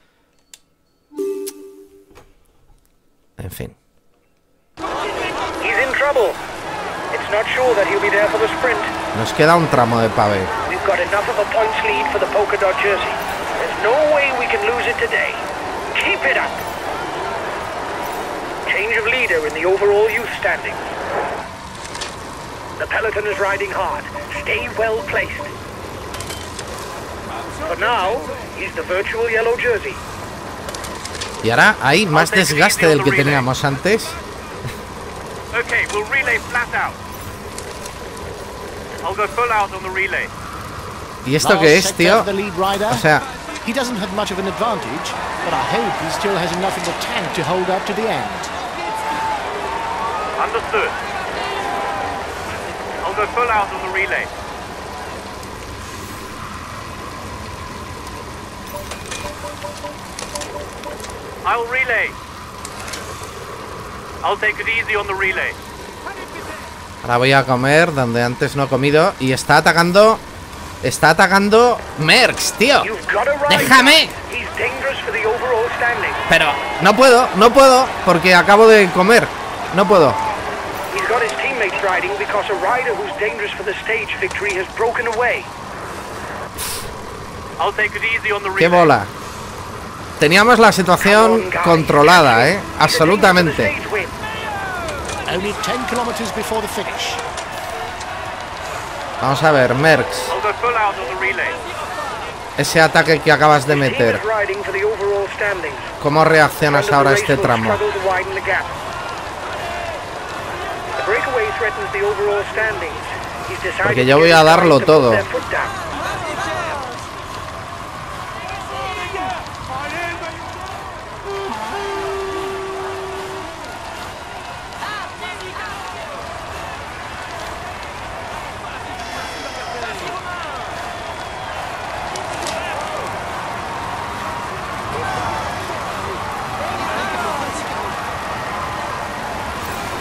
En fin. He's in trouble. It's not sure that he'll be there for the sprint. Nos queda un tramo de pavé. We've got enough of a points lead for the polka dot jersey. There's no way we can lose it today. Keep it up. Change of leader in the overall youth standings. The Pelican is riding hard. Stay well placed. For now, he's the virtual yellow jersey. Y ahora hay más desgaste del que teníamos antes. Okay, we'll relay flat out. I'll go full out on the relay. ¿Y esto qué es, tío? O sea... He doesn't have much of an advantage, but I hope he still has enough in the tank to hold up to the end. Understood. I'll go full out on the relay. I'll relay. I'll take it easy on the relay. Ahora voy a comer donde antes no he comido. Y está atacando... Está atacando Merckx, tío. ¡Déjame! Pero no puedo, no puedo, porque acabo de comer. No puedo. ¡Qué bola! Teníamos la situación controlada, ¿eh? Absolutamente. Vamos a ver, Merckx. Ese ataque que acabas de meter. ¿Cómo reaccionas ahora a este tramo? Porque yo voy a darlo todo.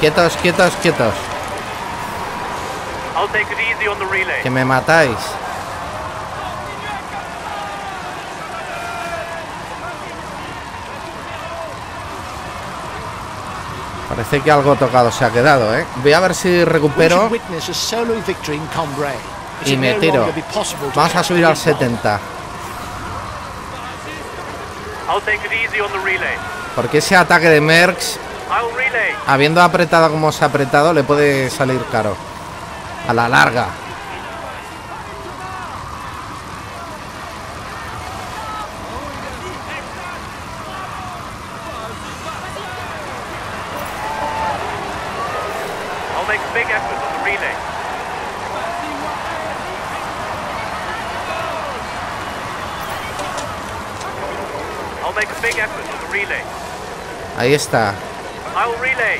Quietos, quietos, quietos. I'll take it easy on the relay. Que me matáis. Parece que algo tocado se ha quedado, ¿eh? Voy a ver si recupero y me tiro. Vamos a subir al setenta. I'll take it easy on the relay. Porque ese ataque de Mercs, I'll relay. habiendo apretado como se ha apretado, le puede salir caro. A la larga. I'll make a big effort on the relay. I'll make a big effort on the relay. Ahí está. I'll relay.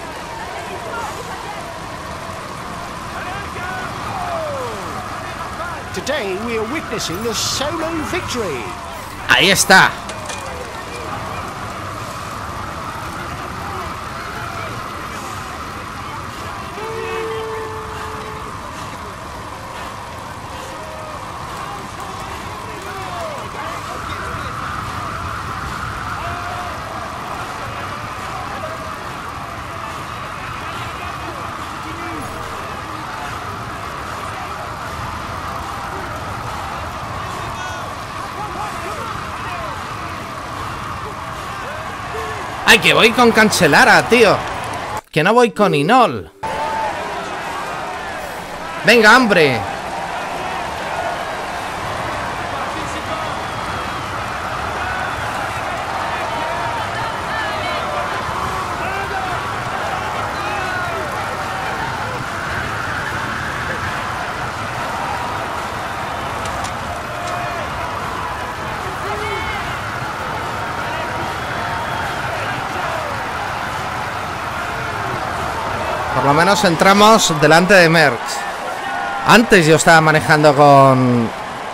Today we are witnessing a solo victory. Ahí está. ¡Ay, que voy con Cancellara, tío! Que no voy con Inol. ¡Venga, hombre! Por lo menos entramos delante de Merckx. Antes yo estaba manejando con...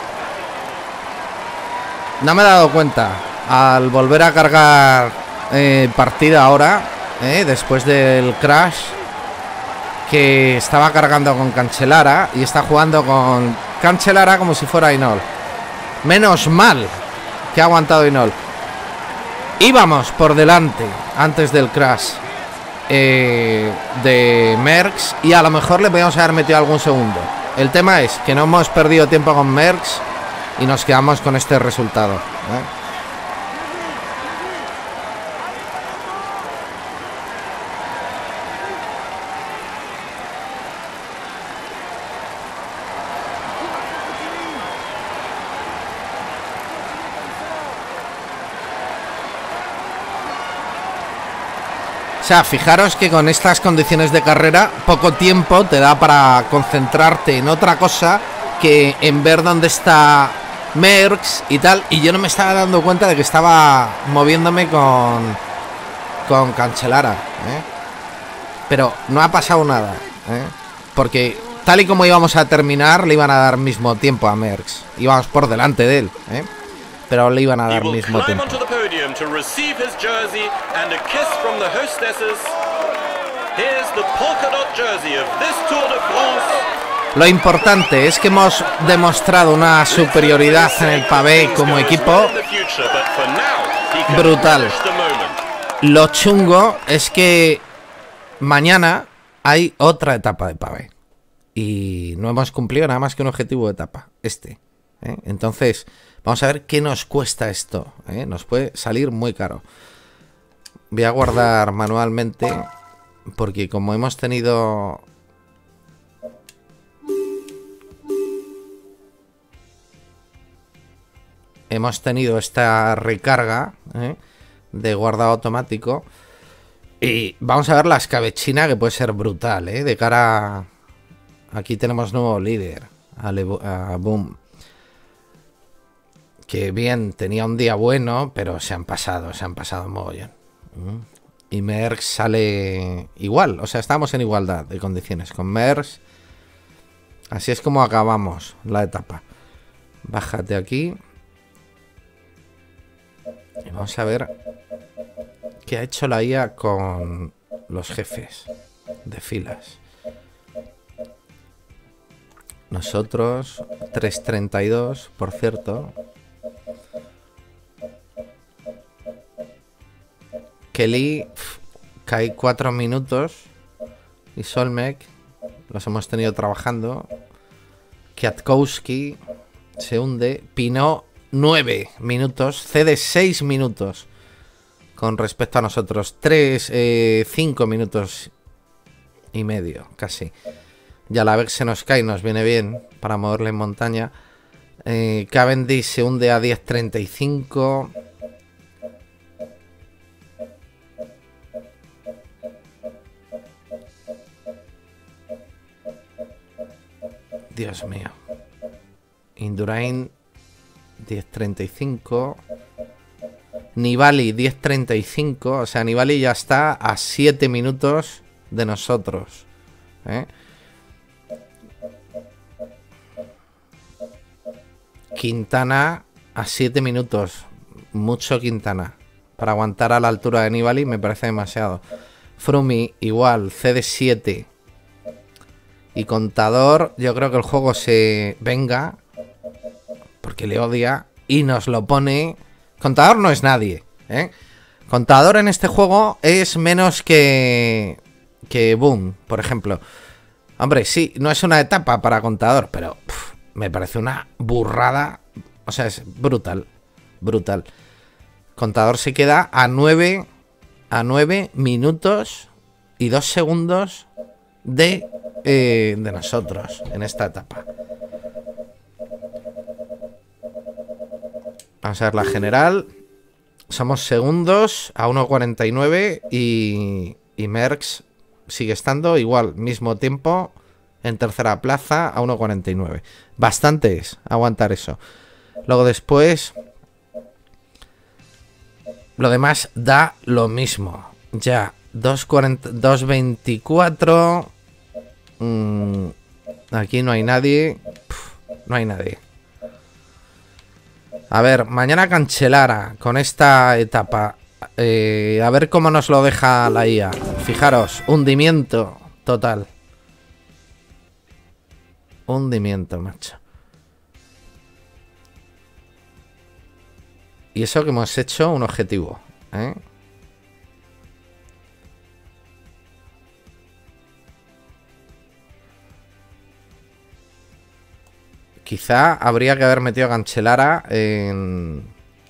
No me he dado cuenta. Al volver a cargar eh, partida ahora, eh, después del crash, que estaba cargando con Cancellara y está jugando con Cancellara como si fuera Inol. Menos mal que ha aguantado Inol. Íbamos por delante antes del crash eh, de Merckx y a lo mejor le podíamos haber metido algún segundo. El tema es que no hemos perdido tiempo con Merckx y nos quedamos con este resultado, ¿eh? O sea, fijaros que con estas condiciones de carrera poco tiempo te da para concentrarte en otra cosa que en ver dónde está Merckx y tal. Y yo no me estaba dando cuenta de que estaba moviéndome con con Cancellara, ¿eh? Pero no ha pasado nada, ¿eh? Porque tal y como íbamos a terminar, le iban a dar mismo tiempo a Merckx. Íbamos por delante de él, ¿eh? Pero le iban a dar mismo tiempo. Lo importante es que hemos demostrado una superioridad en el pavé como equipo brutal. Lo chungo es que mañana hay otra etapa de pavé y no hemos cumplido nada más que un objetivo de etapa, este, ¿eh? Entonces vamos a ver qué nos cuesta esto, ¿eh? Nos puede salir muy caro. Voy a guardar manualmente porque como hemos tenido... Hemos tenido esta recarga, ¿eh? De guardado automático. Y vamos a ver la escabechina, que puede ser brutal, ¿eh? De cara a... Aquí tenemos nuevo líder, a, Le... a Boom. Que bien, tenía un día bueno, pero se han pasado, se han pasado mogollón. Y Merckx sale igual, o sea, estamos en igualdad de condiciones con Merckx. Así es como acabamos la etapa. Bájate aquí. Y vamos a ver qué ha hecho la I A con los jefes de filas. Nosotros, tres treinta y dos, por cierto. Kelly pff, cae cuatro minutos. Y Solmek los hemos tenido trabajando. Kwiatkowski se hunde. Pinot, nueve minutos. Cede seis minutos. Con respecto a nosotros. tres, cinco minutos y medio, casi. Ya la vez se nos cae, nos viene bien para moverle en montaña. Eh, Cavendish se hunde a diez treinta y cinco. Dios mío. Indurain diez treinta y cinco. Nibali diez treinta y cinco. O sea, Nibali ya está a siete minutos de nosotros. ¿Eh? Quintana a siete minutos. Mucho Quintana. Para aguantar a la altura de Nibali me parece demasiado. Frumi igual, cede siete. Y Contador, yo creo que el juego se venga. Porque le odia. Y nos lo pone. Contador no es nadie, ¿eh? Contador en este juego es menos que... Que Boom, por ejemplo. Hombre, sí, no es una etapa para Contador, pero... Pff, me parece una burrada. O sea, es brutal. Brutal. Contador se queda a nueve... A nueve minutos y dos segundos de... Eh, de nosotros en esta etapa. Vamos a ver la general. Somos segundos a uno cuarenta y nueve y, y Merckx sigue estando igual, mismo tiempo en tercera plaza a uno cuarenta y nueve. Bastante es aguantar eso. Luego después lo demás da lo mismo. Ya dos veinticuatro. Mm, aquí no hay nadie. Puf, no hay nadie. A ver, mañana Cancellara con esta etapa. Eh, a ver cómo nos lo deja la I A. Fijaros, hundimiento total. Hundimiento, macho. Y eso que hemos hecho un objetivo, ¿eh? Quizá habría que haber metido a Cancellara en,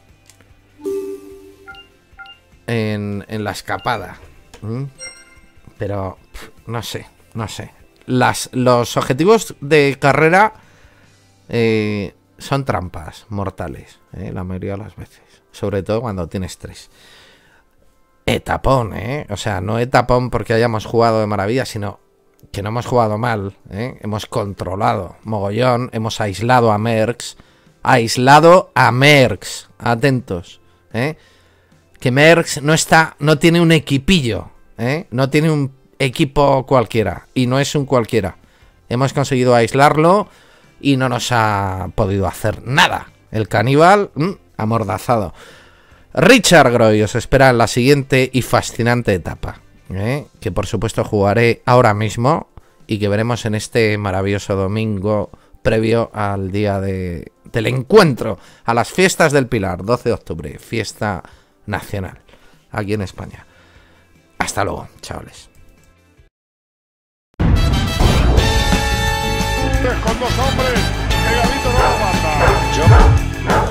en, en la escapada. ¿Mm? Pero pff, no sé, no sé. Las, los objetivos de carrera eh, son trampas mortales, ¿eh? La mayoría de las veces. Sobre todo cuando tienes tres. Etapón, ¿eh? O sea, no etapón porque hayamos jugado de maravilla, sino... que no hemos jugado mal, ¿eh? Hemos controlado mogollón, hemos aislado a Merckx, aislado a Merckx, atentos, ¿eh? Que Merckx no está, no tiene un equipillo, ¿eh? No tiene un equipo cualquiera, y no es un cualquiera. Hemos conseguido aislarlo y no nos ha podido hacer nada. El caníbal, mmm, amordazado. Richard Groy os espera en la siguiente y fascinante etapa. ¿Eh? Que por supuesto jugaré ahora mismo y que veremos en este maravilloso domingo previo al día de, del encuentro, a las fiestas del Pilar, doce de octubre, fiesta nacional aquí en España. Hasta luego, chavales. Con dos hombres, Pegadito no lo manda. Yo.